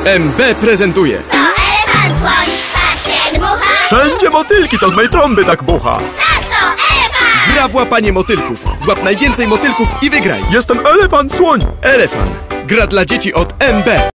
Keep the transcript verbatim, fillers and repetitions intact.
M B prezentuje. To elefant słoń, patrzcie jak dmucha. Wszędzie motylki, to z mej trąby tak bucha. Tak, to elefant! Gra w łapanie motylków. Złap najwięcej motylków i wygraj. Jestem elefant słoń. Elefant. Gra dla dzieci od M B.